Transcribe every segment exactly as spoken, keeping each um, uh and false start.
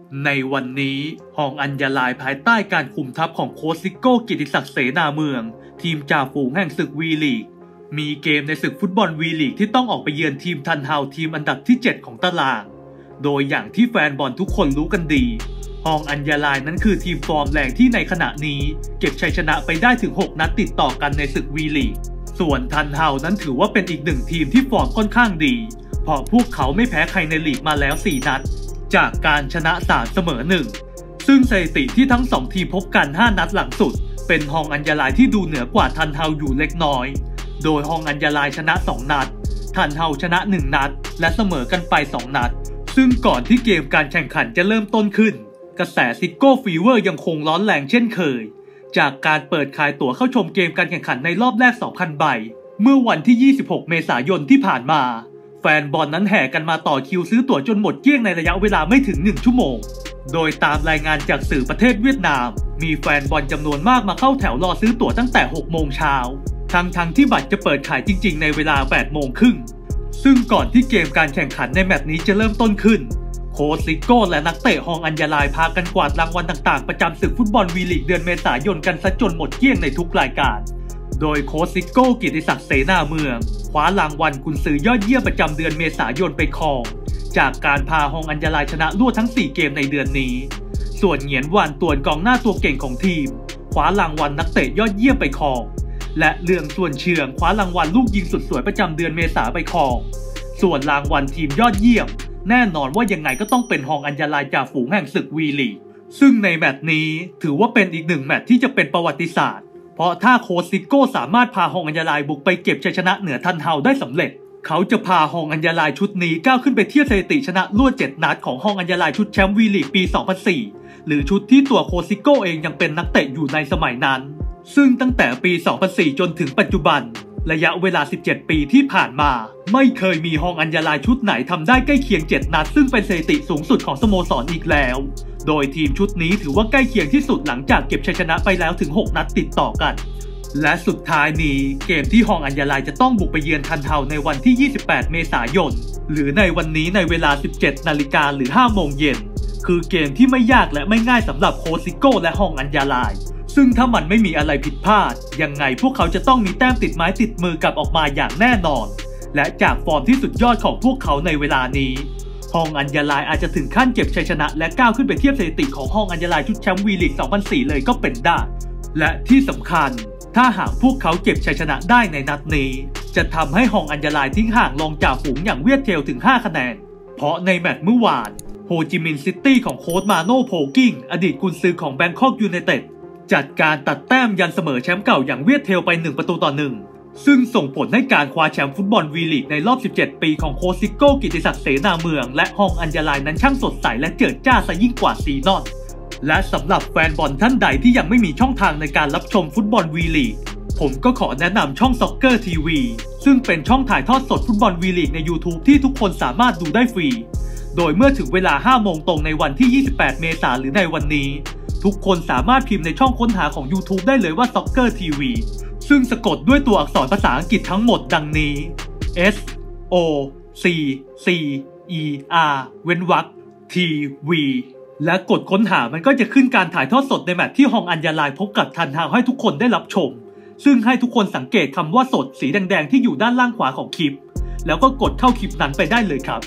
ในวันนี้ฮองอัญญาลายภายใต้การคุมทัพของโค้ชซิโก้กิติศักดิ์เสนาเมืองทีมจ่าฝูงแห่งศึกวีลีกมีเกมในศึกฟุตบอลวีลีกที่ต้องออกไปเยือนทีมทันเฮาทีมอันดับที่เจ็ดของตารางโดยอย่างที่แฟนบอลทุกคนรู้กันดีฮองอัญญาลายนั้นคือทีมฟอร์มแรงที่ในขณะนี้เก็บชัยชนะไปได้ถึงหกนัดติดต่อกันในศึกวีลีกส่วนทันเฮานั้นถือว่าเป็นอีกหนึ่งทีมที่ฟอร์มค่อนข้างดีเพราะพวกเขาไม่แพ้ใครในลีกมาแล้วสี่นัดจากการชนะสามเสมอหนึ่งซึ่งสถิติที่ทั้งสองทีมพบกันห้านัดหลังสุดเป็นฮองอัญญาลายที่ดูเหนือกว่าทันเฮาอยู่เล็กน้อยโดยฮองอัญญาลายชนะสองนัดทันเฮาชนะหนึ่งนัดและเสมอกันไปสองนัดซึ่งก่อนที่เกมการแข่งขันจะเริ่มต้นขึ้นกระแสซิโก้ฟีเวอร์ยังคงร้อนแรงเช่นเคยจากการเปิดขายตั๋วเข้าชมเกมการแข่งขันในรอบแรก สองพัน ใบเมื่อวันที่ยี่สิบหกเมษายนที่ผ่านมาแฟนบอลนั้นแห่กันมาต่อคิวซื้อตั๋วจนหมดเกลี้ยงในระยะเวลาไม่ถึงหนึ่งชั่วโมงโดยตามรายงานจากสื่อประเทศเวียดนามมีแฟนบอลจำนวนมากมาเข้าแถวรอซื้อตั๋วตั้งแต่หกโมงเช้าทั้งทั้งที่บัตรจะเปิดขายจริงๆในเวลาแปดโมงครึ่งซึ่งก่อนที่เกมการแข่งขันในแมตช์นี้จะเริ่มต้นขึ้นโค้ชซิโก้และนักเตะฮองอัญญาลายพากันกวาดรางวัลต่างๆประจำศึกฟุตบอลวีลีกเดือนเมษายนกันซะจนหมดเกลี้ยงในทุกรายการโดยโค้ชซิโก้กิติศักดิ์เสนาเมืองคว้ารางวัลกุนซือยอดเยี่ยมประจำเดือนเมษายนไปครองจากการพาฮองอัญญาลายชนะรวดทั้งสี่เกมในเดือนนี้ส่วนเหงียนหวานตวนกองหน้าตัวเก่งของทีมคว้ารางวัลนักเตะยอดเยี่ยมไปครองและเลืองส่วนเชืองคว้ารางวัลลูกยิงสุดสวยประจำเดือนเมษาไปครองส่วนรางวัลทีมยอดเยี่ยมแน่นอนว่ายังไงก็ต้องเป็นฮองอัญญาลายจ่าฝูงแห่งศึกวีลีกซึ่งในแมตช์นี้ถือว่าเป็นอีกหนึ่งแมตช์ที่จะเป็นประวัติศาสตร์เพราะถ้าโค้ชซิโก้สามารถพาฮองอัญญาลายบุกไปเก็บชัยชนะเหนือทันเฮาได้สำเร็จเขาจะพาฮองอัญญาลายชุดนี้ก้าวขึ้นไปเทียบสถิติชนะรวดเจ็ดนัดของฮองอัญญาลายชุดแชมป์วีลีกปี สองพันสี่ หรือชุดที่ตัวโค้ชซิโก้เองยังเป็นนักเตะอยู่ในสมัยนั้นซึ่งตั้งแต่ปี สองพันสี่ จนถึงปัจจุบันระยะเวลาสิบเจ็ดปีที่ผ่านมาไม่เคยมีฮองอัญญาลายชุดไหนทำได้ใกล้เคียงเจ็ดนัดซึ่งเป็นสถิติสูงสุดของสโมสรอีกแล้วโดยทีมชุดนี้ถือว่าใกล้เคียงที่สุดหลังจากเก็บชัยชนะไปแล้วถึงหกนัดติดต่อกันและสุดท้ายนี้เกมที่ฮองอัญญาลายจะต้องบุกไปเยือนทันเฮาในวันที่ยี่สิบแปดเมษายนหรือในวันนี้ในเวลา สิบเจ็ดนาฬิกาหรือห้าโมงเย็นคือเกมที่ไม่ยากและไม่ง่ายสำหรับโค้ชซิโก้และฮองอัญญาลายซึ่งถ้ามันไม่มีอะไรผิดพลาดยังไงพวกเขาจะต้องมีแต้มติดไม้ติดมือกลับออกมาอย่างแน่นอนและจากฟอร์มที่สุดยอดของพวกเขาในเวลานี้ฮองอัญญาลายอาจจะถึงขั้นเก็บชัยชนะและก้าวขึ้นไปเทียบสถิติของฮองอัญญาลายชุดแชมป์วีลีก สองพันสี่ เลยก็เป็นได้และที่สำคัญถ้าหากพวกเขาเก็บชัยชนะได้ในนัดนี้จะทำให้ฮองอัญญาลายทิ้งห่างรองจ่าฝูงอย่างเวียดเทลถึงห้าคะแนนเพราะในแมตช์เมื่อวานโฮจิมินห์ซิตี้ของโค้ชมาโน่โพกิ้งอดีตกุนซือของแบงคอกยูไนเต็ดจัดการตัดแต้มยันเสมอแชมป์เก่าอย่างเวียดเทลไปหนึ่งประตูต่อหนึ่งซึ่งส่งผลให้การคว้าแชมป์ฟุตบอลวีลีกในรอบสิบเจ็ดปีของโค้ชซิโก้กิติศักดิ์เสนาเมืองและฮองอัญญาลายนั้นช่างสดใสและเจิดจ้าซะยิ่งกว่าซีนอนและสำหรับแฟนบอลท่านใดที่ยังไม่มีช่องทางในการรับชมฟุตบอลวีลีกผมก็ขอแนะนำช่องซ็อกเกอร์ทีวีซึ่งเป็นช่องถ่ายทอดสดฟุตบอลวีลีกใน YouTube ที่ทุกคนสามารถดูได้ฟรีโดยเมื่อถึงเวลาห้าโมงตรงในวันที่ยี่สิบแปดเมษายนหรือในวันนี้ทุกคนสามารถพิมพ์ในช่องค้นหาของ YouTube ได้เลยว่า Soccer ที วี ซึ่งสะกดด้วยตัวอักษรภาษาอังกฤษทั้งหมดดังนี้ S O C C E R เว้นวรรค ที วี และกดค้นหามันก็จะขึ้นการถ่ายทอดสดในแมตช์ที่ฮองอัญญาลายพบกับทันเฮาให้ทุกคนได้รับชมซึ่งให้ทุกคนสังเกตคำว่าสดสีแดงๆที่อยู่ด้านล่างขวาของคลิปแล้วก็กดเข้าคลิปนั้นไปได้เลยครับ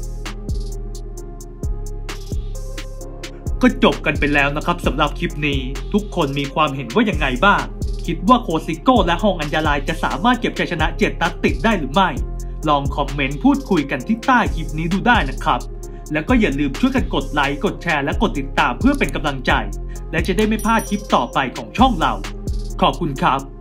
ก็จบกันไปแล้วนะครับสำหรับคลิปนี้ทุกคนมีความเห็นว่ายังไงบ้างคิดว่าโค้ชซิโก้และฮองอัญญาลายจะสามารถเก็บชัยชนะเจ็ดนัดติดได้หรือไม่ลองคอมเมนต์พูดคุยกันที่ใต้คลิปนี้ดูได้นะครับแล้วก็อย่าลืมช่วยกันกดไลค์กดแชร์และกดติดตามเพื่อเป็นกำลังใจและจะได้ไม่พลาดคลิปต่อไปของช่องเราขอบคุณครับ